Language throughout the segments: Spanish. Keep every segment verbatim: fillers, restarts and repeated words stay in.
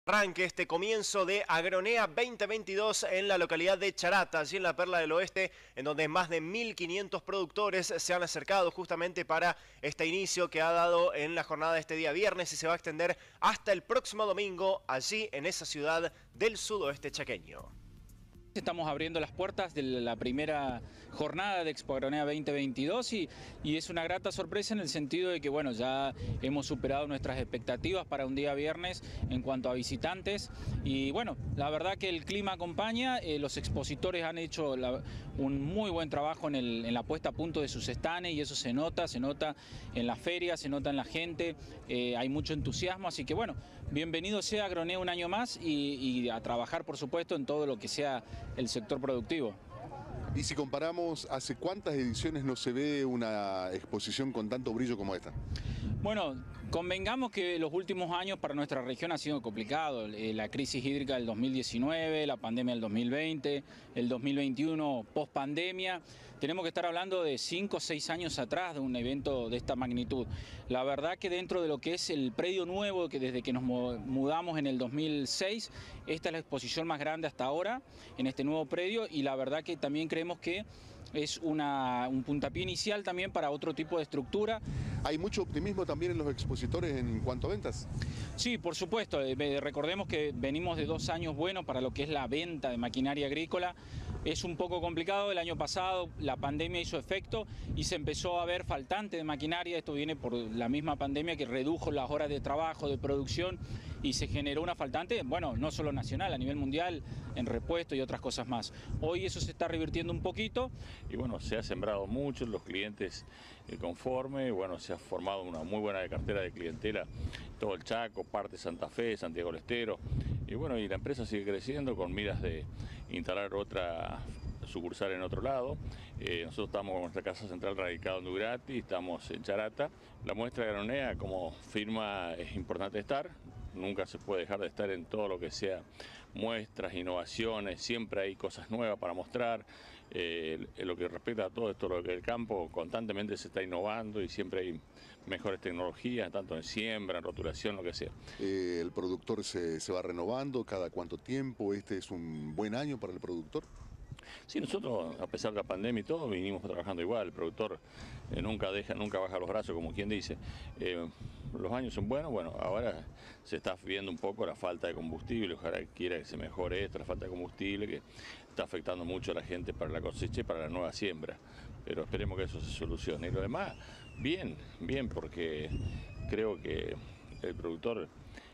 Arranque este comienzo de Agronea veinte veintidós en la localidad de Charata, allí en la Perla del Oeste, en donde más de mil quinientos productores se han acercado justamente para este inicio que ha dado en la jornada de este día viernes y se va a extender hasta el próximo domingo allí en esa ciudad del sudoeste chaqueño. Estamos abriendo las puertas de la primera jornada de Expo Agronea veinte veintidós y, y es una grata sorpresa en el sentido de que bueno, ya hemos superado nuestras expectativas para un día viernes en cuanto a visitantes y bueno, la verdad que el clima acompaña, eh, los expositores han hecho la, un muy buen trabajo en, el, en la puesta a punto de sus stands y eso se nota, se nota en la feria, se nota en la gente, eh, hay mucho entusiasmo, así que bueno, bienvenido sea Agronea un año más y, y a trabajar por supuesto en todo lo que sea el sector productivo. Y si comparamos, ¿hace cuántas ediciones no se ve una exposición con tanto brillo como esta? Bueno, convengamos que los últimos años para nuestra región ha sido complicado. La crisis hídrica del dos mil diecinueve, la pandemia del dos mil veinte, el dos mil veintiuno post pandemia. Tenemos que estar hablando de cinco o seis años atrás de un evento de esta magnitud. La verdad que dentro de lo que es el predio nuevo, que desde que nos mudamos en el dos mil seis, esta es la exposición más grande hasta ahora en este nuevo predio y la verdad que también creemos que es una, un puntapié inicial también para otro tipo de estructura. ¿Hay mucho optimismo también en los expositores en cuanto a ventas? Sí, por supuesto. Recordemos que venimos de dos años buenos para lo que es la venta de maquinaria agrícola. Es un poco complicado, el año pasado la pandemia hizo efecto y se empezó a ver faltante de maquinaria. Esto viene por la misma pandemia que redujo las horas de trabajo, de producción y se generó una faltante, bueno, no solo nacional, a nivel mundial, en repuesto y otras cosas más. Hoy eso se está revirtiendo un poquito. Y bueno, se ha sembrado mucho, los clientes eh, conforme, bueno, se ha formado una muy buena cartera de clientela, todo el Chaco, parte de Santa Fe, Santiago del Estero. Y bueno, y la empresa sigue creciendo con miras de instalar otra sucursal en otro lado. Eh, nosotros estamos con nuestra casa central radicada en Dugrati, estamos en Charata. La muestra de Agronea como firma es importante estar, nunca se puede dejar de estar en todo lo que sea muestras, innovaciones, siempre hay cosas nuevas para mostrar. Eh, en lo que respecta a todo esto, lo que el campo constantemente se está innovando y siempre hay mejores tecnologías, tanto en siembra, en rotulación, lo que sea. Eh, ¿El productor se, se va renovando cada cuánto tiempo? ¿Este es un buen año para el productor? Sí, nosotros, a pesar de la pandemia y todo, vinimos trabajando igual. El productor eh, nunca deja, nunca baja los brazos, como quien dice. Eh, los años son buenos, bueno, ahora se está viendo un poco la falta de combustible, ojalá quiera que se mejore esto, la falta de combustible, que está afectando mucho a la gente para la cosecha y para la nueva siembra. Pero esperemos que eso se solucione. Y lo demás, bien, bien, porque creo que el productor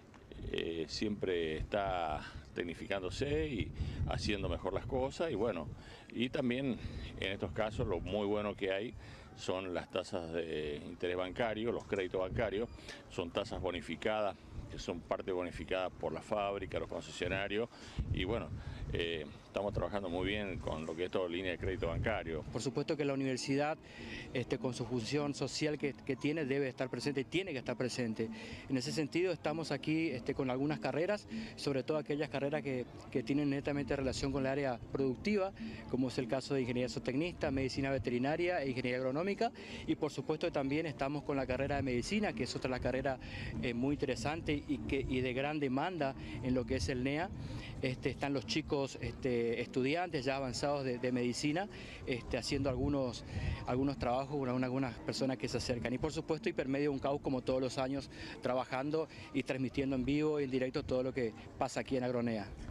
Eh, siempre está tecnificándose y haciendo mejor las cosas y bueno, y también en estos casos lo muy bueno que hay son las tasas de interés bancario, los créditos bancarios, son tasas bonificadas, que son parte bonificada por la fábrica, los concesionarios y bueno, eh, estamos trabajando muy bien con lo que es toda línea de crédito bancario. Por supuesto que la universidad, este, con su función social que, que tiene, debe estar presente, tiene que estar presente. En ese sentido estamos aquí este, con algunas carreras, sobre todo aquellas carreras que, que tienen netamente relación con el área productiva, como es el caso de ingeniería zootecnista, medicina veterinaria e ingeniería agronómica, y por supuesto también estamos con la carrera de medicina, que es otra la carrera eh, muy interesante y, que, y de gran demanda en lo que es el N E A. Este, están los chicos este, estudiantes ya avanzados de, de medicina este, haciendo algunos, algunos trabajos con algunas personas que se acercan. Y por supuesto Hipermedio Uncau, como todos los años, trabajando y transmitiendo en vivo y en directo todo lo que pasa aquí en Agronea.